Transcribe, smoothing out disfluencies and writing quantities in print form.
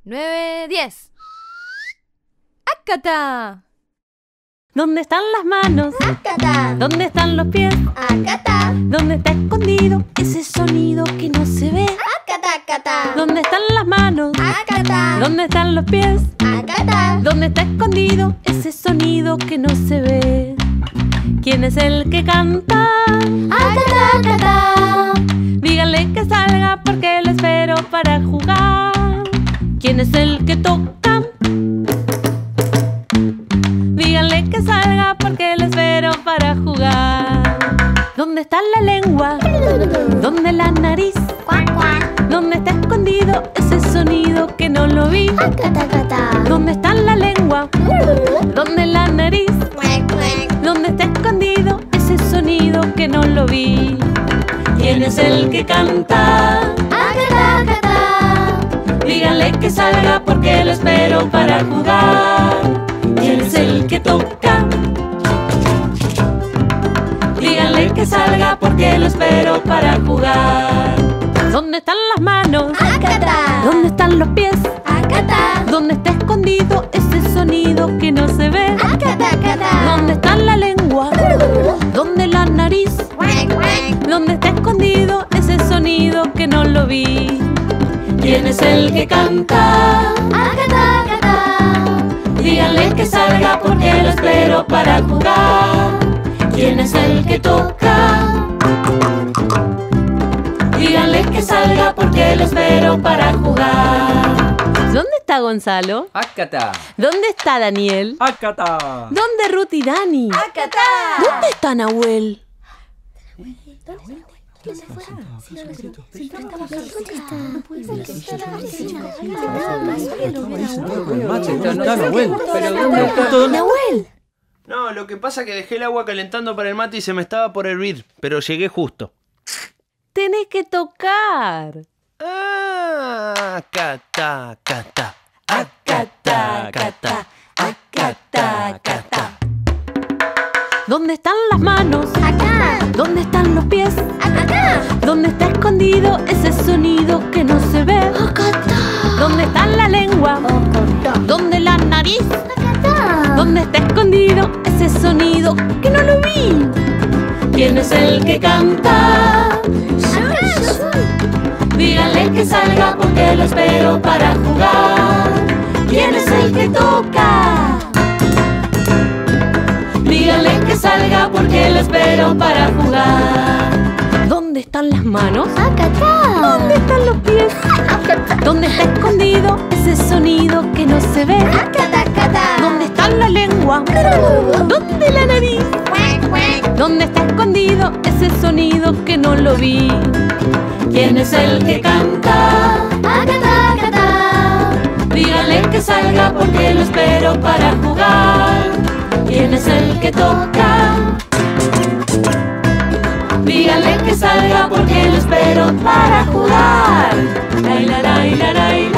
9, 10. ¡Ácata! ¿Dónde están las manos? ¡Ácata! ¿Dónde están los pies? ¡Ácata! ¿Dónde está escondido ese sonido que no se ve? ¡Ácata, ácata! ¿Dónde están las manos? ¡Ácata! ¿Dónde están los pies? ¡Ácata! ¿Dónde está escondido ese sonido que no se ve? ¿Quién es el que canta? ¡Ácata, ácata! Díganle que salga porque lo espero para jugar. ¿Quién es el que toca? Díganle que salga porque lo espero para jugar. ¿Dónde está la lengua? ¿Dónde la nariz? ¡Cuac, cuac! ¿Dónde está escondido ese sonido que no lo vi? ¡Ácata, ácata! ¿Dónde está la lengua? ¿Dónde la nariz? ¡Cuac, cuac! ¿Dónde está escondido ese sonido que no lo vi? ¿Quién es el que canta? ¡Ácata, ácata! Díganle que salga porque lo espero para jugar. ¿Quién es el que toca? Díganle que salga porque lo espero para jugar. ¿Dónde están las manos? ¡Ácata! ¿Dónde están los pies? ¡Ácata! ¿Dónde está escondido ese sonido que no se ve? ¡Ácata, ácata! ¿Dónde está la lengua? ¿Dónde la nariz? ¡Cuac, cuac! ¿Dónde está escondido ese sonido que no lo vi? ¿Quién es el que canta? ¡Ácata, ácata! Díganle que salga porque lo espero para jugar. ¿Quién es el que toca? Díganle que salga porque lo espero para jugar. ¿Dónde está Gonzalo? ¡Ácata! ¿Dónde está Daniel? ¡Ácata! ¿Dónde Ruth y Dani? ¡Ácata! ¿Dónde está Nahuel? ¡Nahuel! No, lo que pasa es que dejé el agua calentando para el mate y se me estaba por hervir, pero llegué justo. Tenés que tocar. Acata, cata. Acata, cata. Acata, cata. ¿Dónde están las manos? ¡Acá! ¿Dónde están los pies? ¡Acá! ¿Dónde está escondido ese sonido que no se ve? ¡Ácata! ¿Dónde está la lengua? ¿Dónde la nariz? ¡Ácata! ¿Dónde está escondido ese sonido que no lo vi? ¿Quién es el que canta? Díganle que salga porque lo espero para jugar. ¿Quién es el que toca? Díganle que salga porque lo espero para jugar. ¿Dónde están las manos? ¡Ácata! ¿Dónde están los pies? ¿Dónde está escondido ese sonido que no se ve? ¡Ácata, ácata! ¿Dónde está la lengua? ¿Dónde la nariz? ¡Cuac, cuac! ¿Dónde está escondido ese sonido que no lo vi? ¿Quién es el que canta? ¡Ácata, ácata! Díganle que salga porque lo espero para jugar. ¿Quién es el que toca? Díganle que salga porque lo espero para jugar. La, la, la, la, la, la.